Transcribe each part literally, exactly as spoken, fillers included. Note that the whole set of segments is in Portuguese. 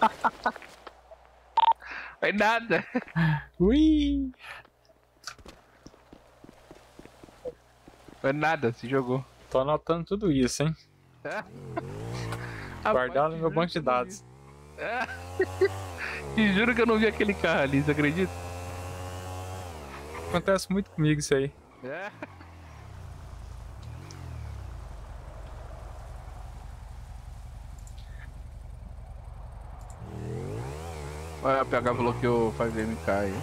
Foi nada. Ui! Foi nada, se jogou. Tô anotando tudo isso, hein? É? Guardar Rapaz, no te meu juro banco que de eu não dados. vi. É. Te juro que eu não vi aquele carro ali, você acredita? Acontece muito comigo isso aí. É. Olha, a P H falou que o cinco M K aí.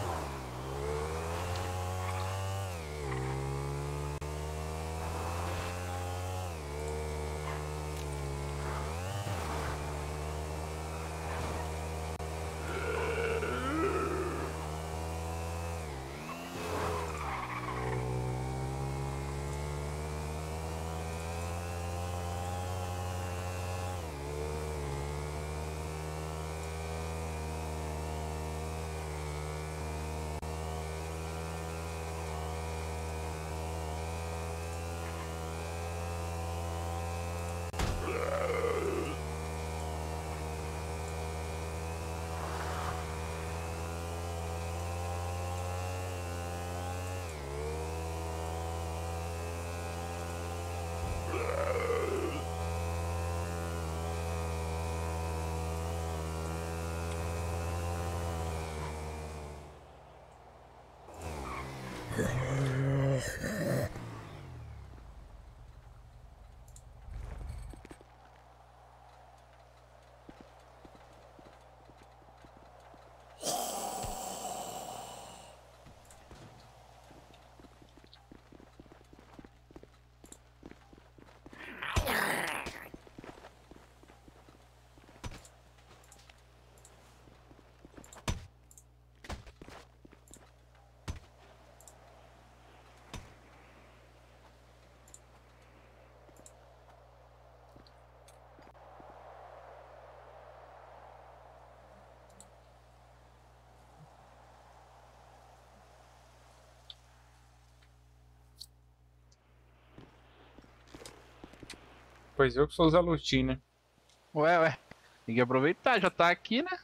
Pois eu que sou o Zé Lutin, né? Ué, ué. Tem que aproveitar, já tá aqui, né?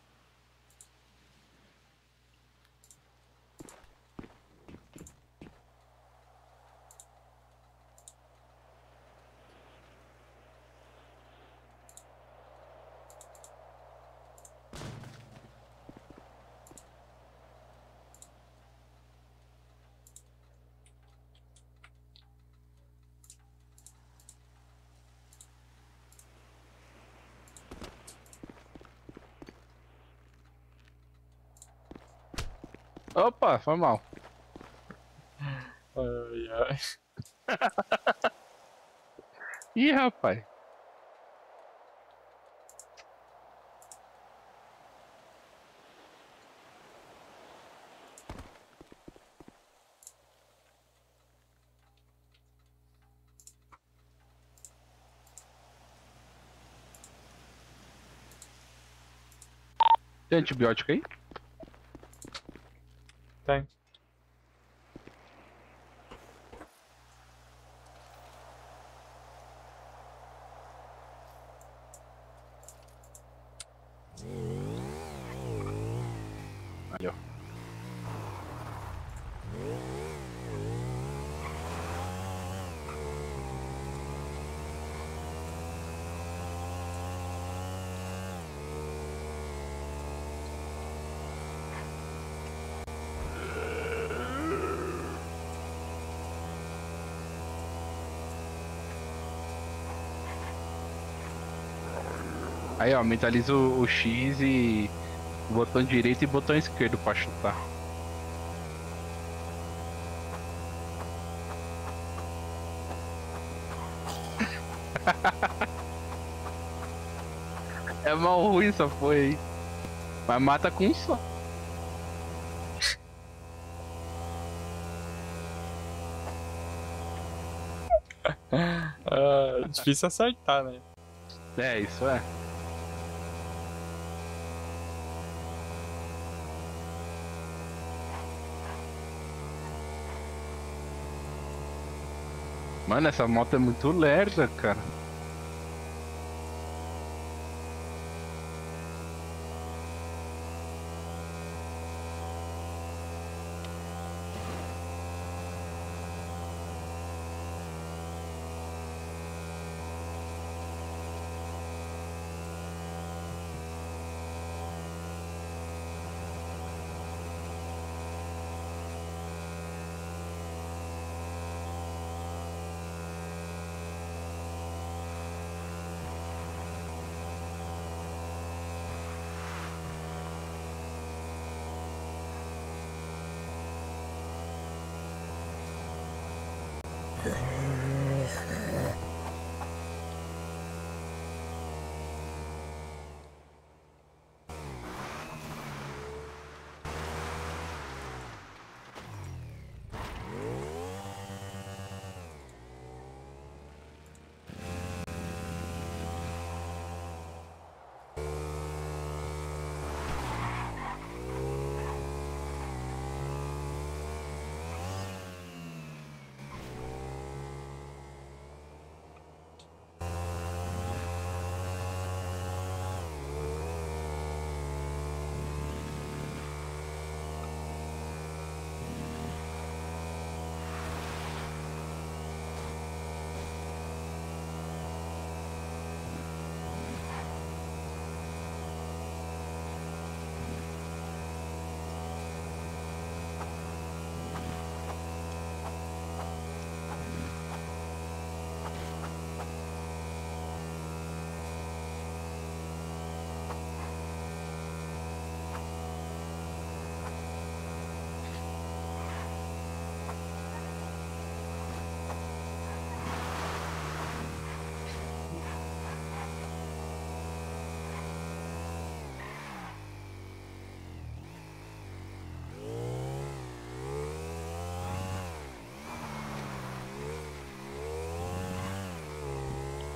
Opa, foi mal. Ai, ai. Ih, rapaz. Tem antibiótico aí? Tem. Aí, ó. Aí, ó, mentaliza o, o X e o botão direito e botão esquerdo pra chutar. É mal ruim essa foi aí. Mas mata com um só. Ah, difícil acertar, né? É, isso é. Mano, essa moto é muito lerda, cara.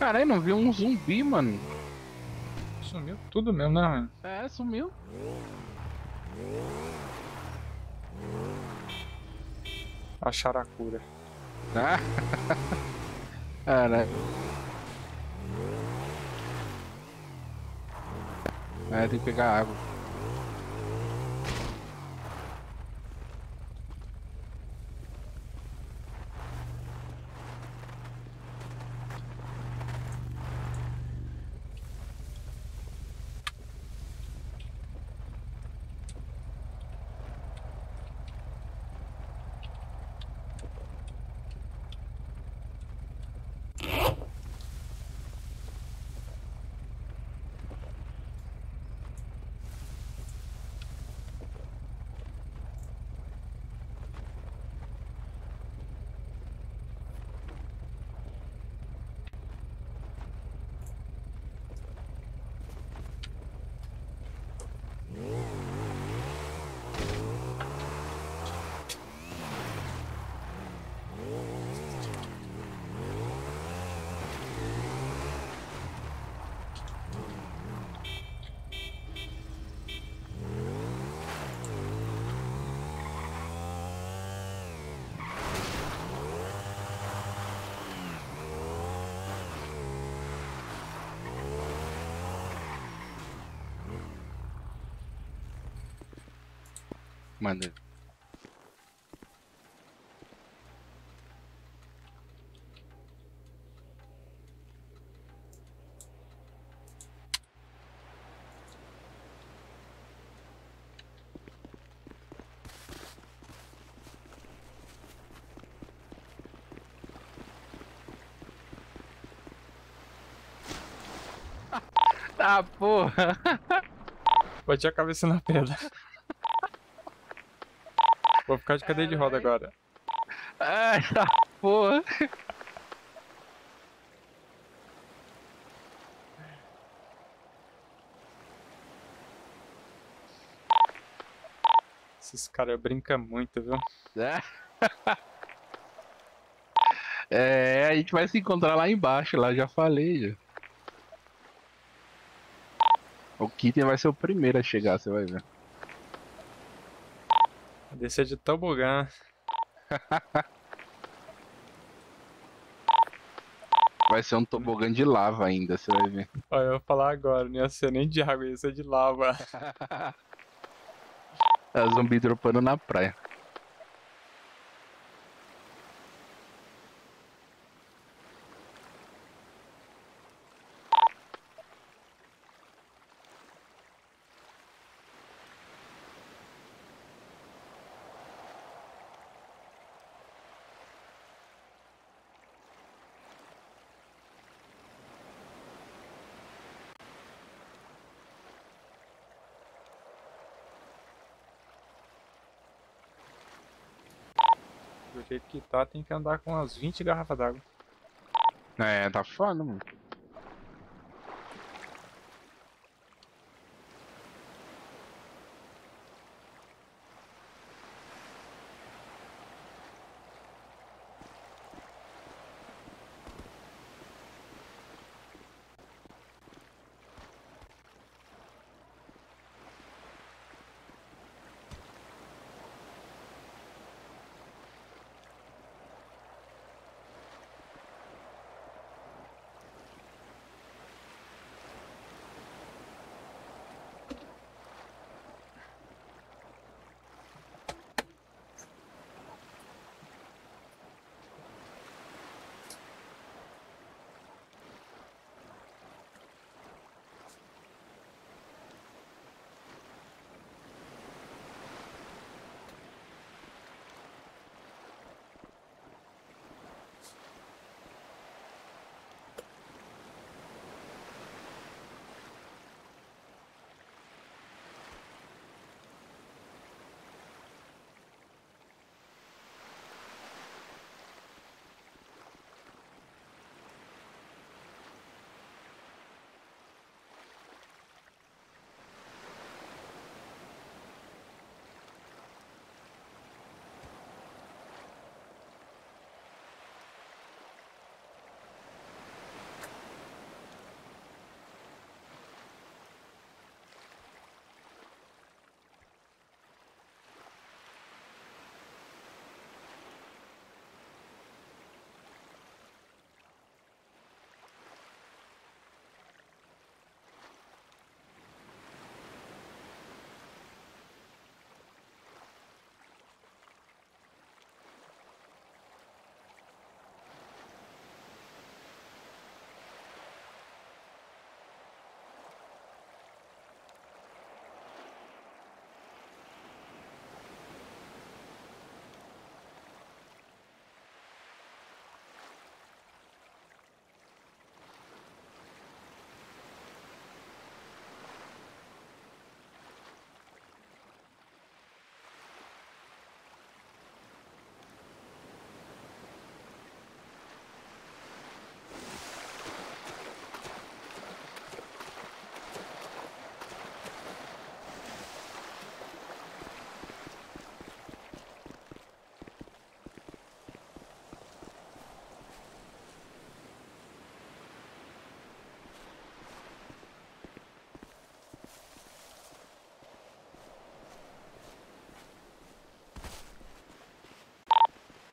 Caralho, não vi um zumbi, mano. Sumiu tudo mesmo, né, mano? É, sumiu. Acharam a cura. Ah, cara. É, tem que pegar água. Manda. Ah, porra. Bati a cabeça na pedra. Vou ficar de cadeira de roda Caralho. agora. Ah, tá porra. Esses caras brincam muito, viu? É, a gente vai se encontrar lá embaixo, lá já falei. Já. O Kitten vai ser o primeiro a chegar, você vai ver. Descer de tobogã. Vai ser um tobogã de lava ainda, você vai ver. Olha, eu vou falar agora, não ia ser nem de água, ia ser de lava. É zumbi dropando na praia. Do jeito que tá, tem que andar com umas vinte garrafas d'água. É, tá foda, mano.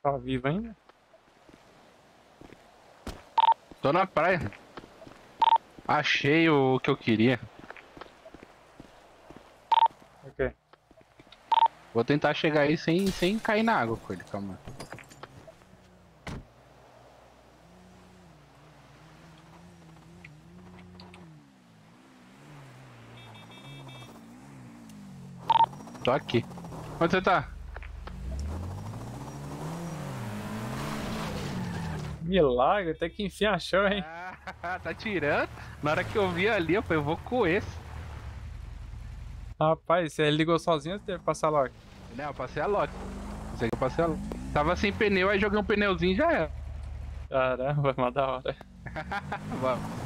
Tá vivo ainda? Tô na praia. Achei o que eu queria. Ok. Vou tentar chegar aí sem, sem cair na água com ele, calma. Tô aqui. Onde você tá? Milagre, até que enfim achou, hein? Ah, tá tirando? Na hora que eu vi ali, eu falei, eu vou com esse. Rapaz, você ligou sozinho ou você teve que passar logo? Não, eu passei a Loki. Isso aqui eu passei a Loki. Tava sem pneu, aí joguei um pneuzinho e já era. Caramba, mas da hora. Vamos.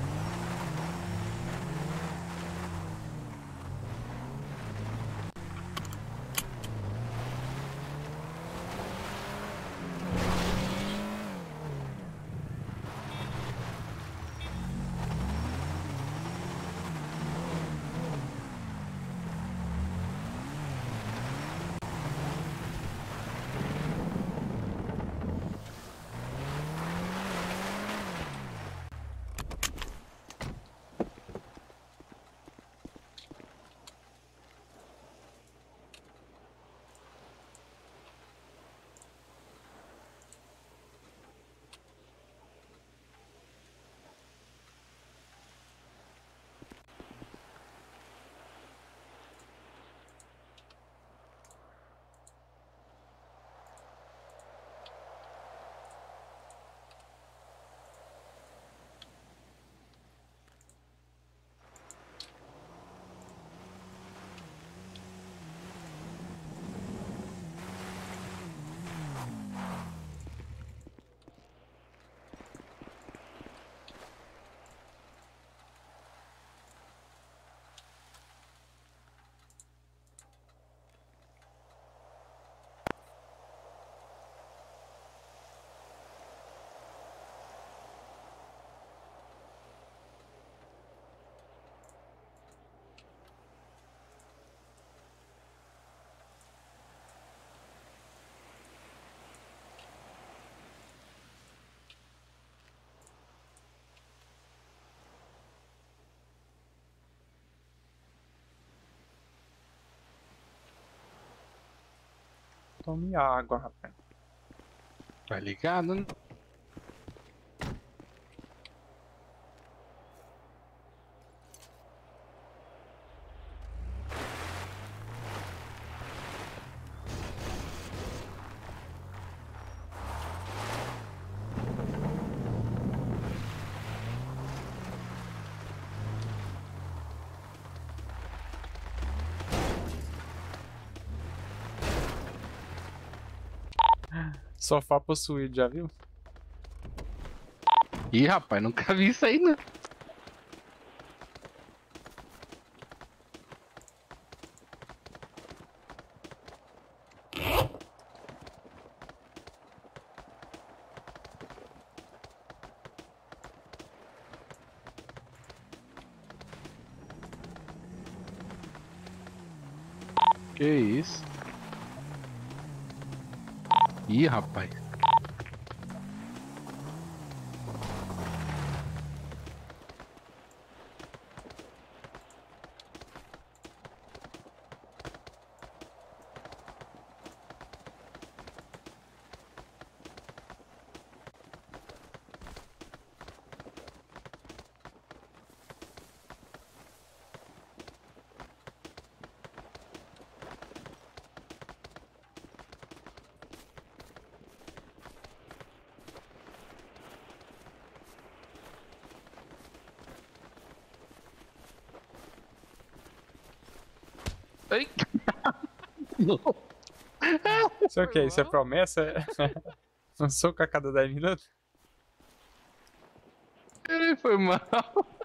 Tome água, rapaz. Tá ligado, né? Sofá possuído, já viu? Ih, rapaz, nunca vi isso aí, não. Que isso? Ih, rapaz. Ai. Isso é o quê? Isso é promessa? Um soco a cada dez minutos? Ai, foi mal.